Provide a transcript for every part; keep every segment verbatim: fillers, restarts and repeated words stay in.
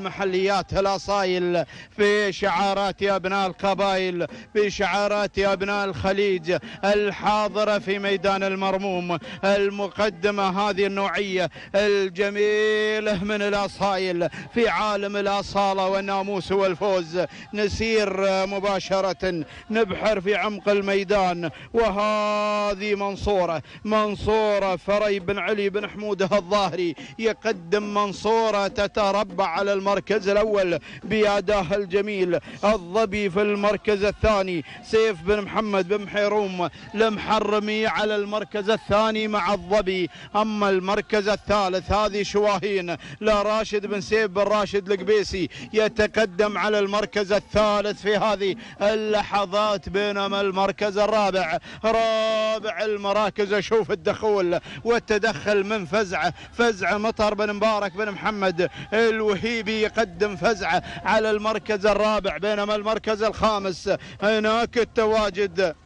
المحليات الأصايل، في شعارات أبناء القبائل، في شعارات أبناء الخليج الحاضرة في ميدان المرموم. المقدمة هذه النوعية الجميلة من الأصايل في عالم الأصالة والناموس والفوز. نسير مباشرة نبحر في عمق الميدان، وهذه منصورة منصورة فري بن علي بن حموده الظاهري يقدم منصورة تتربع على المركز الأول بأداه الجميل. الظبي في المركز الثاني، سيف بن محمد بن محيروم المحرمي على المركز الثاني مع الظبي. أما المركز الثالث هذه شواهين لراشد بن سيف بن راشد القبيسي يتقدم على المركز الثالث في هذه اللحظات، بينما المركز الرابع رابع المراكز أشوف الدخول والتدخل من فزعة فزعة مطر بن مبارك بن محمد الوهيبي يقدم فزعة على المركز الرابع، بينما المركز الخامس هناك التواجد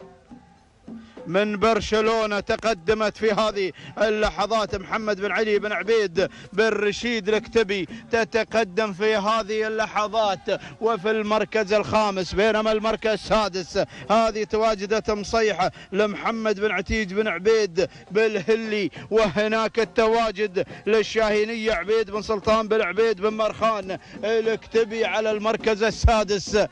من برشلونة تقدمت في هذه اللحظات محمد بن علي بن عبيد بن رشيد الكتبي تتقدم في هذه اللحظات وفي المركز الخامس، بينما المركز السادس هذه تواجدت مصيحة لمحمد بن عتيج بن عبيد بالهلي، وهناك التواجد للشاهينية عبيد بن سلطان بن عبيد بن مرخان الكتبي على المركز السادس.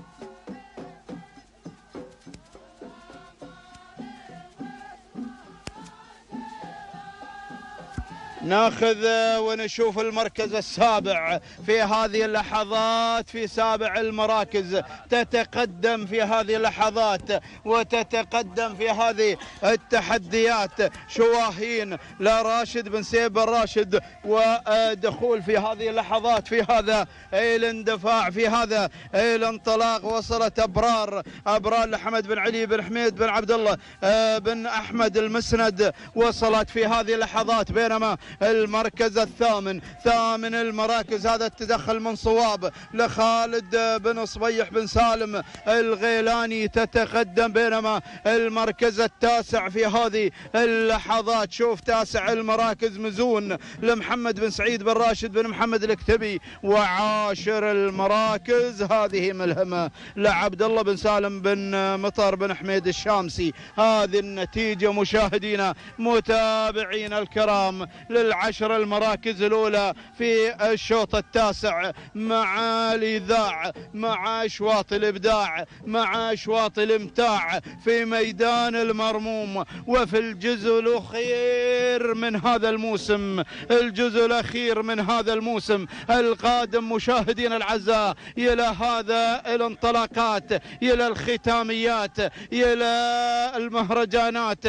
ناخذ ونشوف المركز السابع في هذه اللحظات، في سابع المراكز تتقدم في هذه اللحظات وتتقدم في هذه التحديات شواهين لراشد بن سيف بن راشد، ودخول في هذه اللحظات في هذا الاندفاع في هذا الانطلاق. وصلت ابرار ابرار لحمد بن علي بن حميد بن عبد الله بن احمد المسند، وصلت في هذه اللحظات، بينما المركز الثامن ثامن المراكز هذا التدخل من صواب لخالد بن صبيح بن سالم الغيلاني تتقدم، بينما المركز التاسع في هذه اللحظات شوف تاسع المراكز مزون لمحمد بن سعيد بن راشد بن محمد الكتبي، وعاشر المراكز هذه ملهمة لعبد الله بن سالم بن مطر بن حميد الشامسي. هذه النتيجة مشاهدينا متابعينا الكرام للعشر المراكز الأولى في الشوط التاسع مع الإذاع مع أشواط الإبداع مع أشواط الإمتاع في ميدان المرموم. وفي الجزء الأخير من هذا الموسم الجزء الأخير من هذا الموسم القادم مشاهدينا الأعزاء إلى هذا الانطلاقات، إلى الختاميات، إلى المهرجانات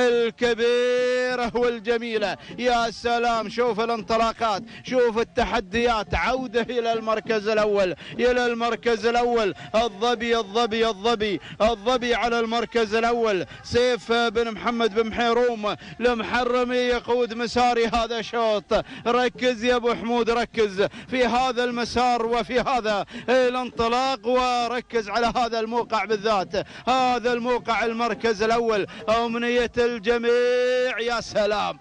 الكبيرة والجميلة. يا سلام شوف الانطلاقات، شوف التحديات، عودة إلى المركز الأول إلى المركز الأول الظبي الظبي الظبي الظبي على المركز الأول. سيف بن محمد بن محيروم المحرمي يقود مساري هذا الشوط. ركز يا أبو حمود، ركز في هذا المسار وفي هذا الانطلاق، وركز على هذا الموقع بالذات، هذا الموقع المركز الأول أمنية الجميع. يا سلام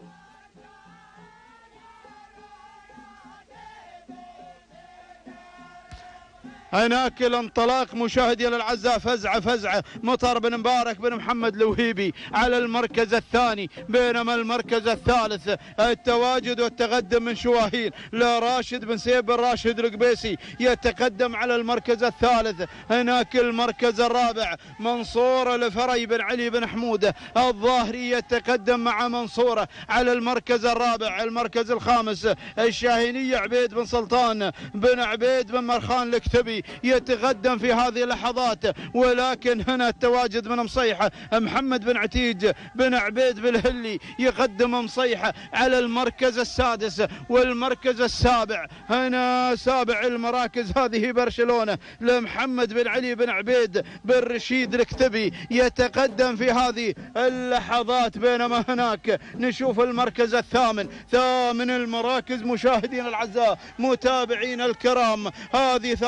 هناك الانطلاق مشاهدينا الاعزاء، فزعه فزعه مطر بن مبارك بن محمد الوهيبي على المركز الثاني، بينما المركز الثالث التواجد والتقدم من شواهين لراشد بن سيف بن راشد القبيسي يتقدم على المركز الثالث. هناك المركز الرابع منصور لفري بن علي بن حموده الظاهري يتقدم مع منصوره على المركز الرابع. المركز الخامس الشاهينية عبيد بن سلطان بن عبيد بن مرخان الكتبي يتقدم في هذه اللحظات، ولكن هنا التواجد من مصيحة محمد بن عتيج بن عبيد بالهلي يقدم مصيحة على المركز السادس والمركز السابع. هنا سابع المراكز هذه برشلونة لمحمد بن علي بن عبيد بن رشيد الكتبي يتقدم في هذه اللحظات، بينما هناك نشوف المركز الثامن ثامن المراكز مشاهدين الأعزاء متابعين الكرام، هذه ثامن المراكز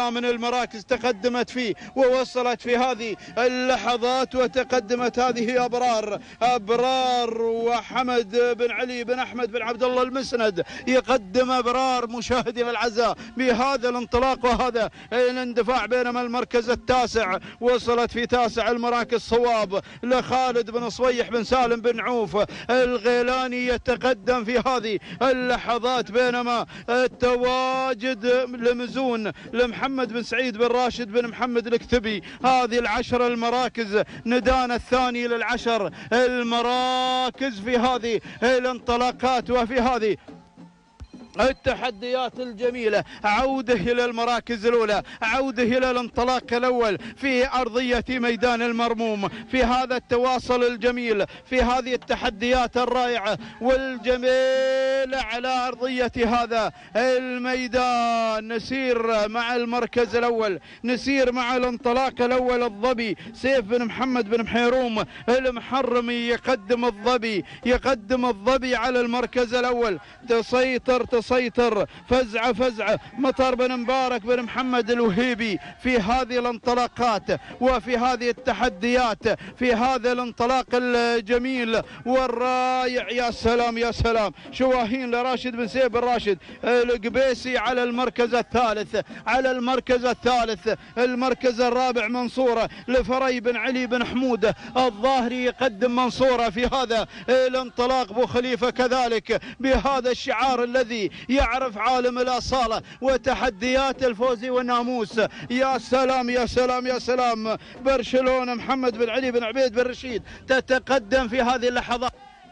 المراكز تقدمت فيه ووصلت في هذه اللحظات، وتقدمت هذه أبرار أبرار وحمد بن علي بن أحمد بن عبد الله المسند يقدم أبرار مشاهدينا الأعزاء بهذا الانطلاق وهذا الاندفاع. بينما المركز التاسع وصلت في تاسع المراكز صواب لخالد بن صويح بن سالم بن عوف الغيلاني يتقدم في هذه اللحظات. بينما التواجد لمزون لمحمد بن سعيد بن راشد بن محمد الكتبي. هذه العشر المراكز ندان الثاني للعشر المراكز في هذه الانطلاقات وفي هذه التحديات الجميلة. عودة إلى المراكز الأولى، عودة إلى الانطلاق الأول في أرضية ميدان المرموم في هذا التواصل الجميل، في هذه التحديات الرائعة والجميلة على أرضية هذا الميدان. نسير مع المركز الأول، نسير مع الانطلاق الأول. الظبي سيف بن محمد بن محيروم المحرمي يقدم الظبي يقدم الظبي على المركز الأول. تسيطر تسيطر فزعة فزعة مطر بن مبارك بن محمد الوهيبي في هذه الانطلاقات وفي هذه التحديات في هذا الانطلاق الجميل والرائع. يا سلام يا سلام. شواهين لراشد بن سيف بن راشد القبيسي على المركز الثالث على المركز الثالث. المركز الرابع منصورة لفري بن علي بن حمود الظاهري يقدم منصورة في هذا الانطلاق. بو خليفة كذلك بهذا الشعار الذي يعرف عالم الأصالة وتحديات الفوز والناموس. يا سلام يا سلام يا سلام. برشلونة محمد بن علي بن عبيد بن رشيد تتقدم في هذه اللحظات.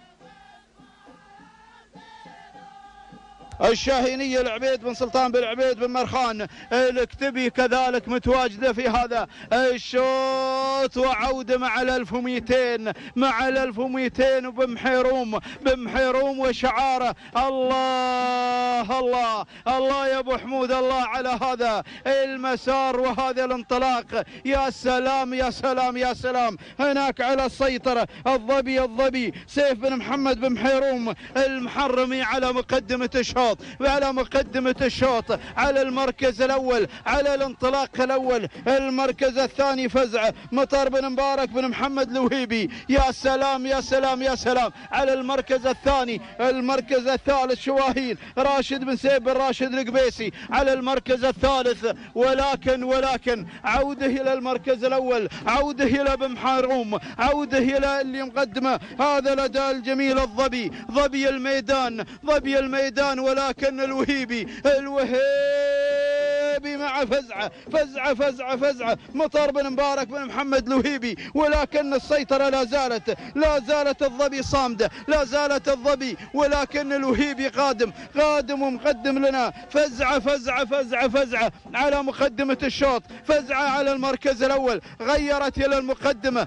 الشاهينية العبيد بن سلطان بن عبيد بن مرخان الكتبي كذلك متواجدة في هذا الشوط. وعودة مع الألف ومئتين مع الألف ومئتين وبمحيروم بمحيروم وشعاره الله الله الله يا أبو حمود الله على هذا المسار وهذا الانطلاق. يا سلام يا سلام يا سلام. هناك على السيطرة الظبي الظبي سيف بن محمد بن محيروم المحرمي على مقدمة الشوط وعلى مقدمة الشوط على المركز الأول على الانطلاق الأول. المركز الثاني فزعة مطر بن مبارك بن محمد الوهيبي. يا سلام يا سلام يا سلام على المركز الثاني. المركز الثالث شواهين راشد بن سيف بن راشد القبيسي على المركز الثالث. ولكن ولكن عودة إلى المركز الأول، عودة إلى بن محيروم، عودة إلى اللي مقدمه هذا الأداء الجميل الظبي ظبي الميدان ظبي الميدان. ولكن الوهيبي الوهيبي مع فزعة فزعة فزعة فزعة مطر بن مبارك بن محمد الوهيبي. ولكن السيطرة لا زالت لا زالت الظبي صامدة لا زالت الظبي. ولكن الوهيبي قادم قادم ومقدم لنا. فزعة فزعة فزعة فزعة على مقدمة الشوط. فزعة على المركز الأول غيرت إلى المقدمة.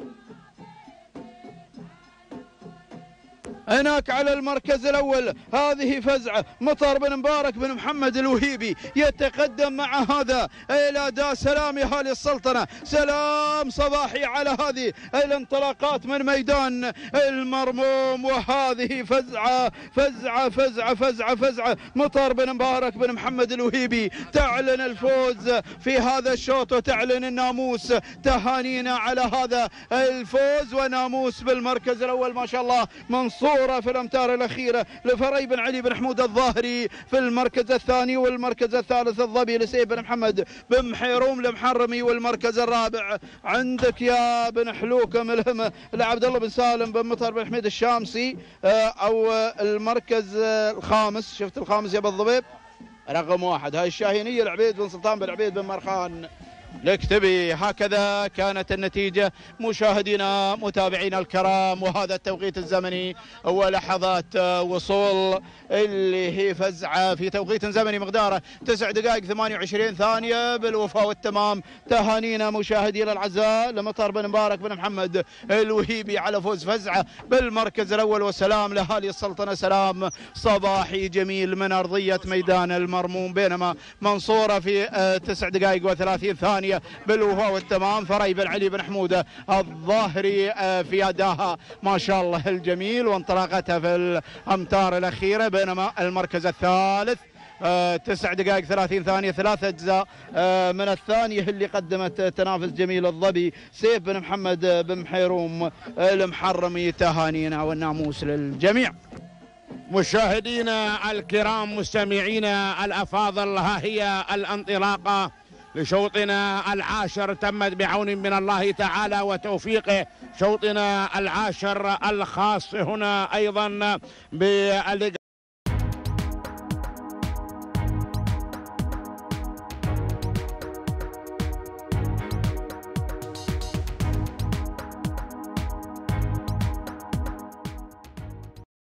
هناك على المركز الأول هذه فزعة مطر بن مبارك بن محمد الوهيبي يتقدم مع هذا الأداء. سلام يا أهالي السلطنة، سلام صباحي على هذه الانطلاقات من ميدان المرموم. وهذه فزعة فزعة فزعة فزعة فزعة مطر بن مبارك بن محمد الوهيبي تعلن الفوز في هذا الشوط وتعلن الناموس. تهانينا على هذا الفوز وناموس بالمركز الأول. ما شاء الله منصور في الأمتار الأخيرة لفري بن علي بن حمود الظاهري في المركز الثاني. والمركز الثالث الظبي لسيف بن محمد بن محيروم المحرمي. والمركز الرابع عندك يا بن حلوكة ملهمة لعبد الله بن سالم بن مطر بن حميد الشامسي. أو المركز الخامس، شفت الخامس يا بالضبيب رقم واحد هاي الشاهينية العبيد بن سلطان بن عبيد بن مرخان الكتبي. هكذا كانت النتيجة مشاهدينا متابعينا الكرام. وهذا التوقيت الزمني ولحظات وصول اللي هي فزعة في توقيت زمني مقداره تسع دقائق ثمانية وعشرين ثانية بالوفاء والتمام. تهانينا مشاهدينا الأعزاء لمطر بن مبارك بن محمد الوهيبي على فوز فزعة بالمركز الأول. وسلام لأهالي السلطنة، سلام صباحي جميل من أرضية ميدان المرموم. بينما منصورة في تسع دقائق وثلاثين ثانية بالوفاء والتمام. فري بن علي بن حمودة الظاهري في أداها ما شاء الله الجميل وانطلاقتها في الأمتار الأخيرة. بينما المركز الثالث آه تسع دقائق ثلاثين ثانية، ثلاث أجزاء آه من الثانية اللي قدمت تنافس جميل الظبي. سيف بن محمد بن محيروم المحرمي، تهانينا والناموس للجميع. مشاهدينا الكرام، مستمعينا الأفاضل، ها هي الانطلاقة لشوطنا العاشر، تمت بعون من الله تعالى وتوفيقه. شوطنا العاشر الخاص هنا أيضا باللقاء